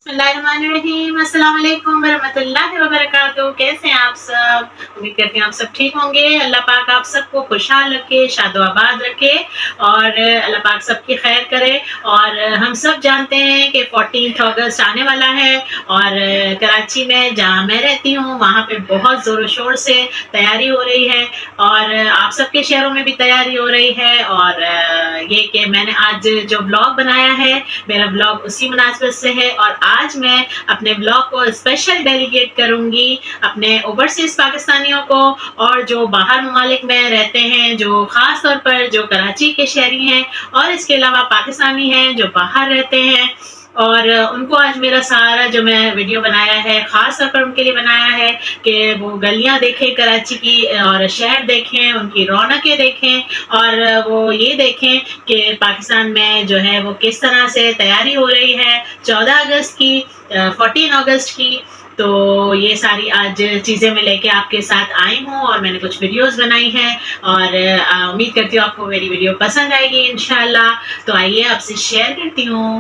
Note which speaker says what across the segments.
Speaker 1: बिस्मिल्लाहिर्रहमानिर्रहीम, अस्सलाम वालेकुम वरहमतुल्लाहि वबरकातुहू। कैसे हैं आप सब? उम्मीद करती हूँ आप सब ठीक होंगे। अल्लाह पाक आप सबको खुशहाल रखे, शादो-आबाद रखे और अल्लाह पाक सबकी खैर करे। और हम सब जानते हैं कि 14 अगस्त आने वाला है और कराची में जहाँ मैं रहती हूँ वहाँ पे बहुत ज़ोर शोर से तैयारी हो रही है और आप सबके शहरों में भी तैयारी हो रही है। और ये कि मैंने आज जो ब्लॉग बनाया है, मेरा ब्लॉग उसी मुनासिबत से है और आज मैं अपने ब्लॉग को स्पेशल डेडिकेट करूंगी अपने ओवरसीज पाकिस्तानियों को और जो बाहर ममालिक में रहते हैं, जो ख़ास तौर पर जो कराची के शहरी हैं और इसके अलावा पाकिस्तानी हैं जो बाहर रहते हैं। और उनको आज मेरा सारा जो मैं वीडियो बनाया है ख़ास तौर पर उनके लिए बनाया है कि वो गलियां देखें कराची की और शहर देखें, उनकी रौनकें देखें और वो ये देखें कि पाकिस्तान में जो है वो किस तरह से तैयारी हो रही है 14 अगस्त की, 14 अगस्त की। तो ये सारी आज चीज़ें मैं लेके आपके साथ आई हूँ और मैंने कुछ वीडियोस बनाई हैं और उम्मीद करती हूँ आपको मेरी वीडियो पसंद आएगी इंशाल्लाह। तो आइए आपसे शेयर करती हूँ।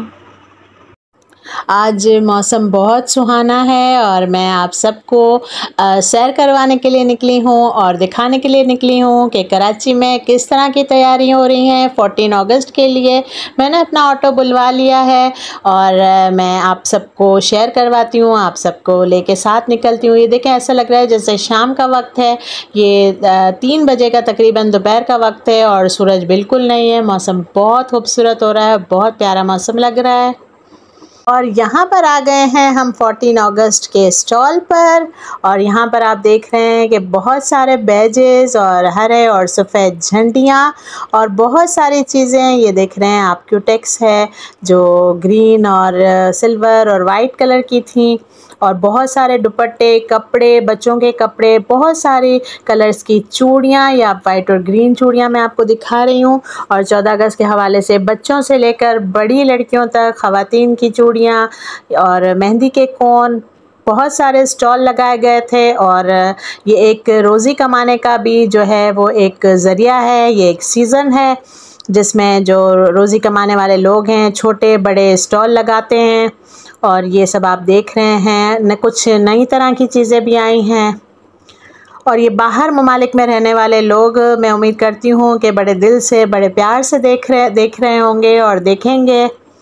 Speaker 2: आज मौसम बहुत सुहाना है और मैं आप सबको सैर करवाने के लिए निकली हूँ और दिखाने के लिए निकली हूँ कि कराची में किस तरह की तैयारी हो रही हैं 14 अगस्त के लिए। मैंने अपना ऑटो बुलवा लिया है और मैं आप सबको शेयर करवाती हूँ, आप सबको लेके साथ निकलती हूँ। ये देखें, ऐसा लग रहा है जैसे शाम का वक्त है। ये 3 बजे का तकरीबन दोपहर का वक्त है और सूरज बिल्कुल नहीं है। मौसम बहुत खूबसूरत हो रहा है, बहुत प्यारा मौसम लग रहा है। और यहाँ पर आ गए हैं हम 14 अगस्त के स्टॉल पर और यहाँ पर आप देख रहे हैं कि बहुत सारे बैजेस और हरे और सफ़ेद झंडियाँ और बहुत सारी चीज़ें ये देख रहे हैं आप। क्यूटेक्स है जो ग्रीन और सिल्वर और वाइट कलर की थी और बहुत सारे दुपट्टे, कपड़े, बच्चों के कपड़े, बहुत सारी कलर्स की चूड़ियाँ या वाइट और ग्रीन चूड़ियाँ मैं आपको दिखा रही हूँ। और 14 अगस्त के हवाले से बच्चों से लेकर बड़ी लड़कियों तक ख़वातीन की चूड़ियाँ और मेहंदी के कोन, बहुत सारे स्टॉल लगाए गए थे। और ये एक रोज़ी कमाने का भी जो है वो एक ज़रिया है, ये एक सीज़न है जिसमें जो रोज़ी कमाने वाले लोग हैं छोटे बड़े स्टॉल लगाते हैं। और ये सब आप देख रहे हैं न, कुछ नई तरह की चीज़ें भी आई हैं। और ये बाहर ममालिक में रहने वाले लोग, मैं उम्मीद करती हूँ कि बड़े दिल से बड़े प्यार से देख रहे होंगे और देखेंगे।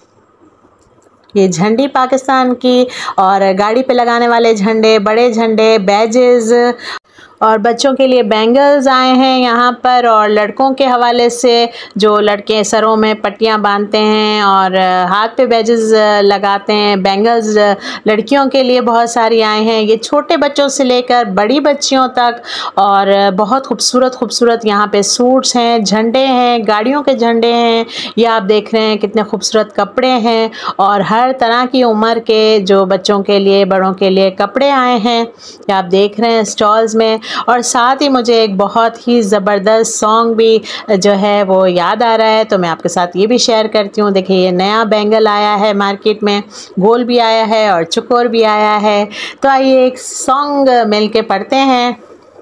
Speaker 2: ये झंडी पाकिस्तान की और गाड़ी पे लगाने वाले झंडे, बड़े झंडे, बैजेस और बच्चों के लिए बैंगल्स आए हैं यहाँ पर। और लड़कों के हवाले से जो लड़के सरों में पट्टियाँ बांधते हैं और हाथ पे बैजेस लगाते हैं, बैंगल्स लड़कियों के लिए बहुत सारी आए हैं। ये छोटे बच्चों से लेकर बड़ी बच्चियों तक और बहुत खूबसूरत खूबसूरत यहाँ पे सूट्स हैं, झंडे हैं, गाड़ियों के झंडे हैं। ये आप देख रहे हैं कितने खूबसूरत कपड़े हैं और हर तरह की उम्र के जो बच्चों के लिए, बड़ों के लिए कपड़े आए हैं, ये आप देख रहे हैं स्टॉल्स में। और साथ ही मुझे एक बहुत ही ज़बरदस्त सॉन्ग भी जो है वो याद आ रहा है, तो मैं आपके साथ ये भी शेयर करती हूँ। देखिए, ये नया बैंगल आया है मार्केट में, गोल भी आया है और चुकोर भी आया है। तो आइए एक सॉन्ग मिल के पढ़ते हैं।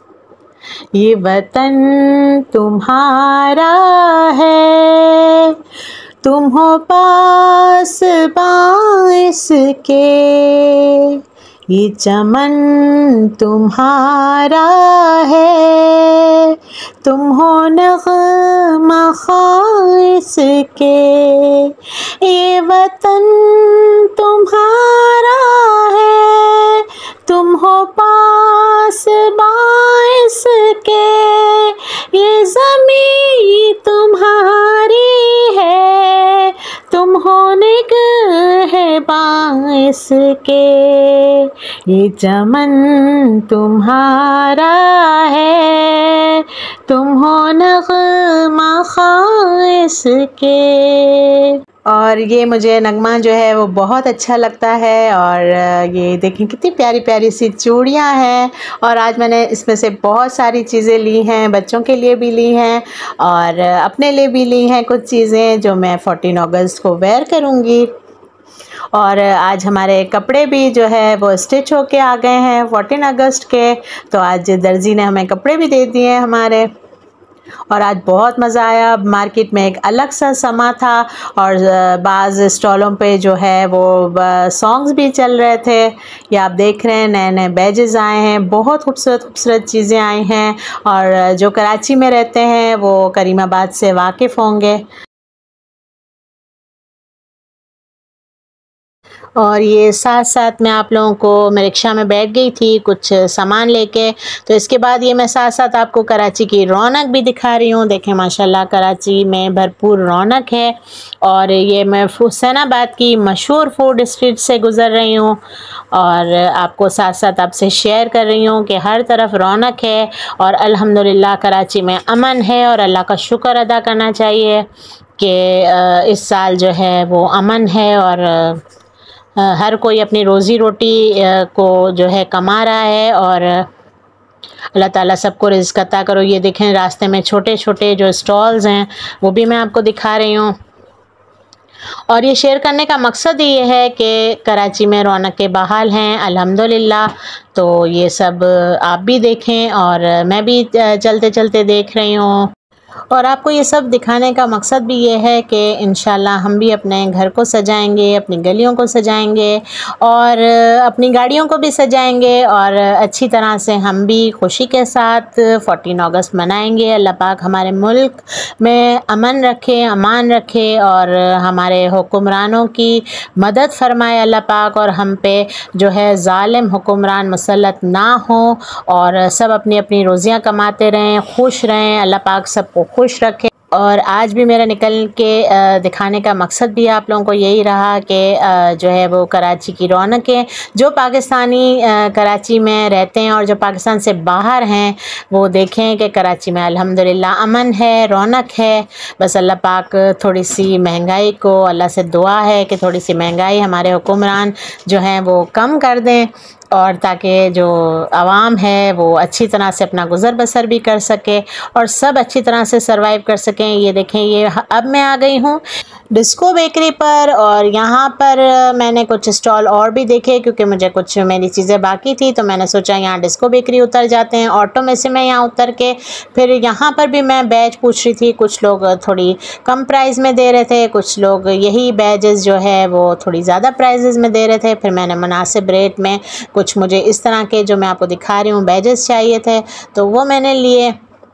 Speaker 2: ये वतन तुम्हारा है, तुम हो पास बाइस के, ये चमन तुम्हारा है, तुम हो नग़्मा ख़ाइस के। ये वतन तुम्हारा है, तुम हो पास बाइस के, ये ज़मीं तुम्हारी है, तुम हो निगहबान के, ये चमन तुम्हारा है, तुम हो नग़्मा ख़ाइस के। और ये मुझे नगमा जो है वो बहुत अच्छा लगता है। और ये देखें कितनी प्यारी प्यारी सी चूड़ियाँ हैं और आज मैंने इसमें से बहुत सारी चीज़ें ली हैं, बच्चों के लिए भी ली हैं और अपने लिए भी ली हैं कुछ चीज़ें जो मैं 14 अगस्त को वेयर करूँगी। और आज हमारे कपड़े भी जो है वो स्टिच होके आ गए हैं 14 अगस्त के, तो आज दर्जी ने हमें कपड़े भी दे दिए हमारे। और आज बहुत मज़ा आया। मार्केट में एक अलग सा समा था और बाज़ स्टॉलों पे जो है वो सॉन्ग्स भी चल रहे थे। ये आप देख रहे हैं नए नए बैजेस आए हैं, बहुत खूबसूरत खूबसूरत चीज़ें आई हैं। और जो कराची में रहते हैं वो करीमाबाद से वाकिफ़ होंगे। और ये साथ साथ मैं आप लोगों को, मैं रिक्शा में बैठ गई थी कुछ सामान लेके, तो इसके बाद ये मैं साथ साथ आपको कराची की रौनक भी दिखा रही हूँ। देखें माशाल्लाह कराची में भरपूर रौनक है। और ये मैं हुसैनाबाद की मशहूर फूड स्ट्रीट से गुज़र रही हूँ और आपको साथ साथ आपसे शेयर कर रही हूँ कि हर तरफ रौनक है और अल्हम्दुलिल्लाह कराची में अमन है। और अल्लाह का शुक्र अदा करना चाहिए कि इस साल जो है वो अमन है और हर कोई अपनी रोज़ी रोटी को जो है कमा रहा है। और अल्लाह ताला सबको रिज़्क़ अता करो। ये देखें रास्ते में छोटे छोटे जो स्टॉल्स हैं वो भी मैं आपको दिखा रही हूँ। और ये शेयर करने का मकसद ये है कि कराची में रौनकें बहाल हैं अल्हम्दुलिल्लाह। तो ये सब आप भी देखें और मैं भी चलते चलते देख रही हूँ। और आपको ये सब दिखाने का मकसद भी ये है कि इंशाल्लाह हम भी अपने घर को सजाएंगे, अपनी गलियों को सजाएंगे और अपनी गाड़ियों को भी सजाएंगे और अच्छी तरह से हम भी खुशी के साथ 14 अगस्त मनाएंगे। अल्लाह पाक हमारे मुल्क में अमन रखे, अमान रखे और हमारे हुक्मरानों की मदद फरमाए अल्लाह पाक, और हम पे जो है ज़ालिम हुक्मरान मुसल्लत ना हो और सब अपनी अपनी रोज़ियाँ कमाते रहें, खुश रहें। अल्लाह पाक सबको खुश रखे। और आज भी मेरा निकल के दिखाने का मकसद भी आप लोगों को यही रहा कि जो है वो कराची की रौनकें, जो पाकिस्तानी कराची में रहते हैं और जो पाकिस्तान से बाहर हैं वो देखें कि कराची में अल्हम्दुलिल्लाह अमन है, रौनक है। बस अल्लाह पाक थोड़ी सी महंगाई को, अल्लाह से दुआ है कि थोड़ी सी महंगाई हमारे हुक्मरान जो हैं वो कम कर दें और ताकि जो आवाम है वो अच्छी तरह से अपना गुज़र बसर भी कर सके और सब अच्छी तरह से सरवाइव कर सकें। ये देखें, ये अब मैं आ गई हूँ डिस्को बेकरी पर और यहाँ पर मैंने कुछ स्टॉल और भी देखे क्योंकि मुझे कुछ मेरी चीज़ें बाकी थी, तो मैंने सोचा यहाँ डिस्को बेकरी उतर जाते हैं। ऑटो में से मैं यहाँ उतर के फिर यहाँ पर भी मैं बैच पूछ रही थी। कुछ लोग थोड़ी कम प्राइस में दे रहे थे, कुछ लोग यही बैजेस जो है वो थोड़ी ज़्यादा प्राइजेज़ में दे रहे थे। फिर मैंने मुनासिब रेट में कुछ मुझे इस तरह के जो मैं आपको दिखा रही हूँ बैजेस चाहिए थे तो वो मैंने लिए।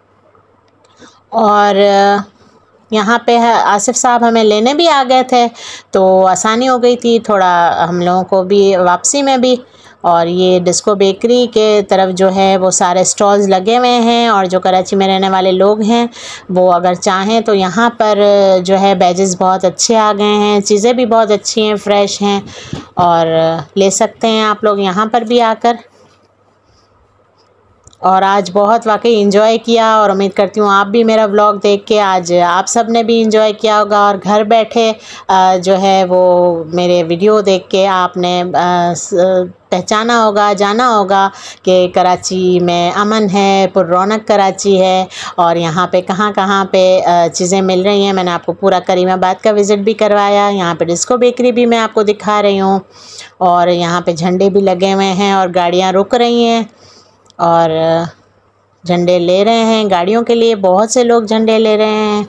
Speaker 2: और यहाँ पे आसिफ साहब हमें लेने भी आ गए थे तो आसानी हो गई थी थोड़ा हम लोगों को भी वापसी में भी। और ये डिस्को बेकरी के तरफ जो है वो सारे स्टॉल्स लगे हुए हैं और जो कराची में रहने वाले लोग हैं वो अगर चाहें तो यहाँ पर जो है बैजेस बहुत अच्छे आ गए हैं, चीज़ें भी बहुत अच्छी हैं, फ्रेश हैं और ले सकते हैं आप लोग यहाँ पर भी आकर। और आज बहुत वाकई इंजॉय किया और उम्मीद करती हूँ आप भी मेरा व्लॉग देख के आज आप सब ने भी इंजॉय किया होगा और घर बैठे जो है वो मेरे वीडियो देख के आपने पहचाना होगा, जाना होगा कि कराची में अमन है, पुररौनक कराची है और यहाँ पे कहाँ कहाँ पे चीज़ें मिल रही हैं। मैंने आपको पूरा करीमाबाद का विज़िट भी करवाया। यहाँ पे डिस्को बेकरी भी मैं आपको दिखा रही हूँ और यहाँ पे झंडे भी लगे हुए हैं और गाड़ियाँ रुक रही हैं और झंडे ले रहे हैं गाड़ियों के लिए, बहुत से लोग झंडे ले रहे हैं।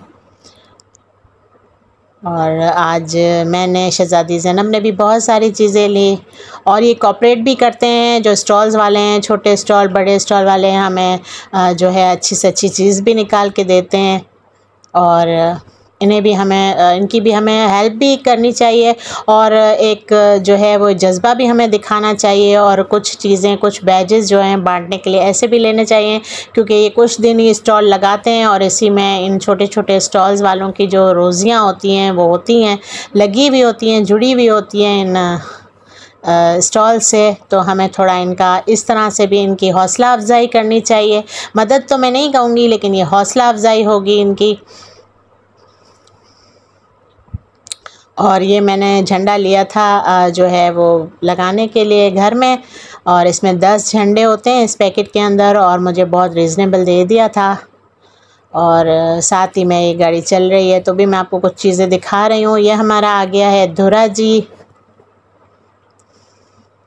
Speaker 2: और आज मैंने, शहज़ादी ज़ैनब ने भी बहुत सारी चीज़ें ली और ये कोऑपरेट भी करते हैं जो स्टॉल्स वाले हैं, छोटे स्टॉल बड़े स्टॉल वाले हैं, हमें जो है अच्छी से अच्छी चीज़ भी निकाल के देते हैं और इन्हें भी हमें, इनकी भी हमें हेल्प भी करनी चाहिए और एक जो है वो जज्बा भी हमें दिखाना चाहिए और कुछ चीज़ें, कुछ बैजेस जो हैं बांटने के लिए ऐसे भी लेने चाहिए क्योंकि ये कुछ दिन ही स्टॉल लगाते हैं और इसी में इन छोटे छोटे स्टॉल्स वालों की जो रोज़ियाँ होती हैं वो होती हैं, लगी हुई होती हैं, जुड़ी हुई होती हैं इन स्टॉल से। तो हमें थोड़ा इनका इस तरह से भी इनकी हौसला अफजाई करनी चाहिए। मदद तो मैं नहीं कहूँगी लेकिन ये हौसला अफजाई होगी इनकी। और ये मैंने झंडा लिया था जो है वो लगाने के लिए घर में और इसमें 10 झंडे होते हैं इस पैकेट के अंदर और मुझे बहुत रीज़नेबल दे दिया था। और साथ ही में ये गाड़ी चल रही है तो भी मैं आपको कुछ चीज़ें दिखा रही हूँ। ये हमारा आ गया है धुरा जी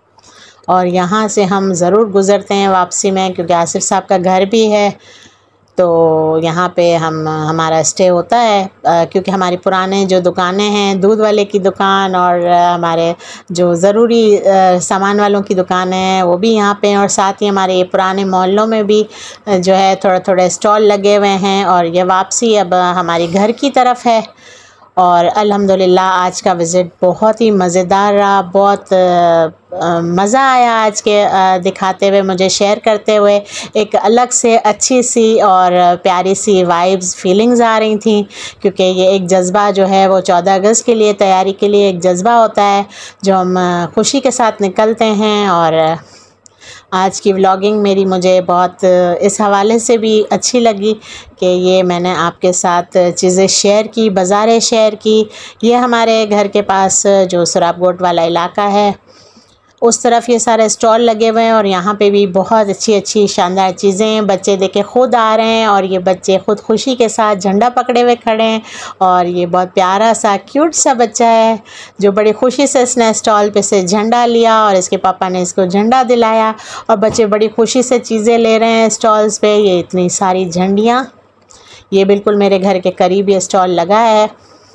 Speaker 2: और यहाँ से हम ज़रूर गुज़रते हैं वापसी में क्योंकि आसिफ साहब का घर भी है तो यहाँ पे हमारा स्टे होता है, क्योंकि हमारी पुराने जो दुकानें हैं, दूध वाले की दुकान और हमारे जो ज़रूरी सामान वालों की दुकानें हैं वो भी यहाँ पे हैं, और साथ ही हमारे ये पुराने मोहल्लों में भी जो है थोड़े थोड़े स्टॉल लगे हुए हैं। और ये वापसी अब हमारी घर की तरफ है। और अल्हम्दुलिल्लाह आज का विज़िट बहुत ही मज़ेदार रहा, बहुत मज़ा आया आज के दिखाते हुए, मुझे शेयर करते हुए। एक अलग से अच्छी सी और प्यारी सी वाइब्स फीलिंग्स आ रही थी, क्योंकि ये एक जज्बा जो है वो 14 अगस्त के लिए तैयारी के लिए एक जज्बा होता है जो हम खुशी के साथ निकलते हैं। और आज की व्लॉगिंग मेरी मुझे बहुत इस हवाले से भी अच्छी लगी कि ये मैंने आपके साथ चीज़ें शेयर की, बाज़ारें शेयर की। ये हमारे घर के पास जो सुराबगोट वाला इलाका है, उस तरफ ये सारे स्टॉल लगे हुए हैं, और यहाँ पे भी बहुत अच्छी अच्छी शानदार चीज़ें बच्चे देखे खुद आ रहे हैं। और ये बच्चे खुद खुशी के साथ झंडा पकड़े हुए खड़े हैं, और ये बहुत प्यारा सा क्यूट सा बच्चा है जो बड़ी खुशी से इसने स्टॉल पे से झंडा लिया और इसके पापा ने इसको झंडा दिलाया, और बच्चे बड़ी खुशी से चीज़ें ले रहे हैं स्टॉल्स पे। ये इतनी सारी झंडियाँ, ये बिल्कुल मेरे घर के करीब ये स्टॉल लगा है।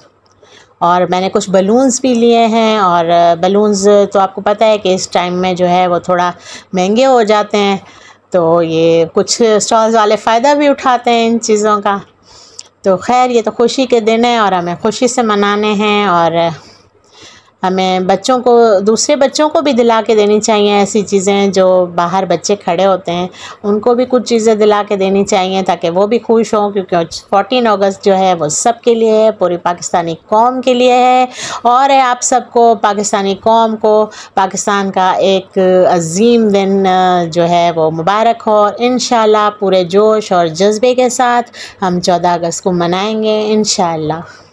Speaker 2: और मैंने कुछ बलून्स भी लिए हैं, और बलून्स तो आपको पता है कि इस टाइम में जो है वो थोड़ा महंगे हो जाते हैं, तो ये कुछ स्टॉल्स वाले फ़ायदा भी उठाते हैं इन चीज़ों का। तो खैर ये तो खुशी के दिन है और हमें खुशी से मनाने हैं, और हमें बच्चों को, दूसरे बच्चों को भी दिला के देनी चाहिए ऐसी चीज़ें। जो बाहर बच्चे खड़े होते हैं उनको भी कुछ चीज़ें दिला के देनी चाहिए ताकि वो भी खुश हों, क्योंकि 14 अगस्त जो है वो सब के लिए है, पूरी पाकिस्तानी कौम के लिए है। और आप सबको, पाकिस्तानी कौम को, पाकिस्तान का एक अजीम दिन जो है वो मुबारक हो। और इंशाल्लाह पूरे जोश और जज्बे के साथ हम 14 अगस्त को मनाएंगे इंशाल्लाह।